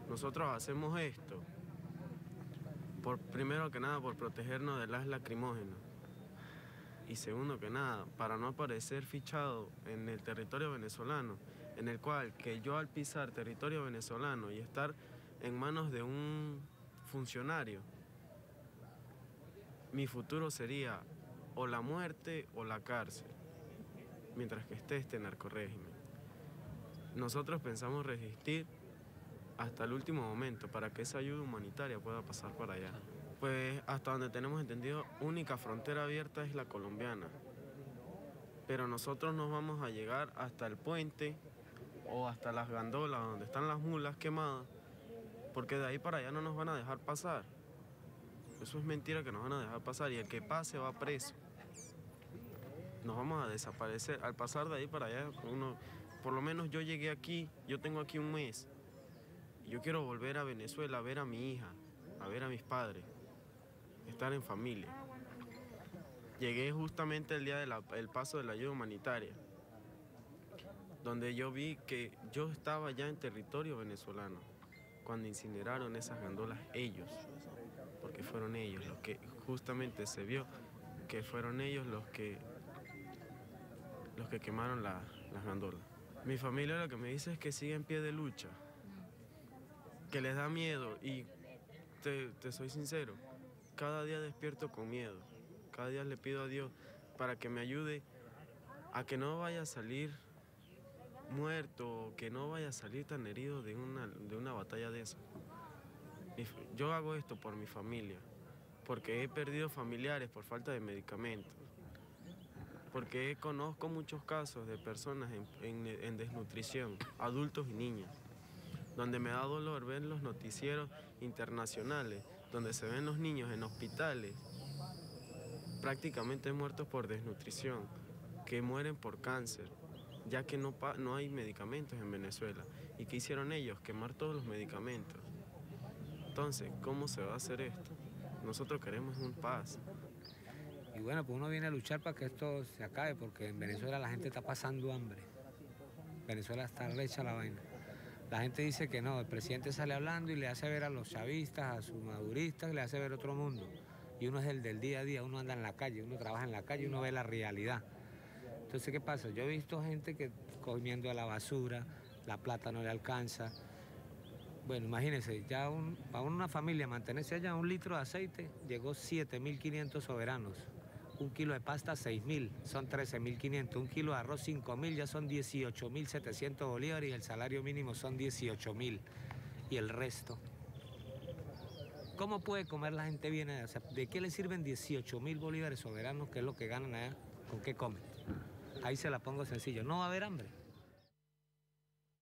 nosotros hacemos esto, primero que nada, por protegernos del gas lacrimógeno. Y segundo que nada, para no aparecer fichado en el territorio venezolano, en el cual que yo al pisar territorio venezolano y estar en manos de un funcionario, mi futuro sería o la muerte o la cárcel, mientras que esté este narcorrégimen. Nosotros pensamos resistir hasta el último momento para que esa ayuda humanitaria pueda pasar para allá. Pues hasta donde tenemos entendido, única frontera abierta es la colombiana. Pero nosotros nos vamos a llegar hasta el puente o hasta las gandolas donde están las mulas quemadas, porque de ahí para allá no nos van a dejar pasar. Eso es mentira que nos van a dejar pasar y el que pase va preso. Nos vamos a desaparecer. Al pasar de ahí para allá, por lo menos yo llegué aquí, yo tengo aquí un mes. Y yo quiero volver a Venezuela a ver a mi hija, a ver a mis padres, estar en familia. Llegué justamente el día del paso de la ayuda humanitaria, donde yo vi que yo estaba ya en territorio venezolano, cuando incineraron esas gandolas ellos, porque fueron ellos los que justamente se vio que fueron ellos los que quemaron las gandolas. Mi familia lo que me dice es que sigue en pie de lucha, que les da miedo y te soy sincero, cada día despierto con miedo, cada día le pido a Dios para que me ayude a que no vaya a salir muerto, que no vaya a salir tan herido de una batalla de esa. Yo hago esto por mi familia, porque he perdido familiares por falta de medicamentos, porque conozco muchos casos de personas en desnutrición, adultos y niños, donde me da dolor ver los noticieros internacionales, donde se ven los niños en hospitales prácticamente muertos por desnutrición, que mueren por cáncer, ya que no hay medicamentos en Venezuela. ¿Y qué hicieron ellos? Quemar todos los medicamentos. Entonces, ¿cómo se va a hacer esto? Nosotros queremos un paz. Y bueno, pues uno viene a luchar para que esto se acabe, porque en Venezuela la gente está pasando hambre. Venezuela está recha la vaina. La gente dice que no, el presidente sale hablando y le hace ver a los chavistas, a sus maduristas, le hace ver otro mundo. Y uno es el del día a día, uno anda en la calle, uno trabaja en la calle, uno ve la realidad. Entonces, ¿qué pasa? Yo he visto gente que comiendo de la basura, la plata no le alcanza. Bueno, imagínense, ya para una familia mantenerse allá 1 litro de aceite, llegó 7.500 soberanos. 1 kilo de pasta, 6.000, son 13.500. 1 kilo de arroz, 5.000, ya son 18.700 bolívares y el salario mínimo son 18.000. Y el resto. ¿Cómo puede comer la gente bien allá? O sea, ¿de qué le sirven 18.000 bolívares soberanos, que es lo que ganan allá? ¿Con qué comen? Ahí se la pongo sencillo. No va a haber hambre.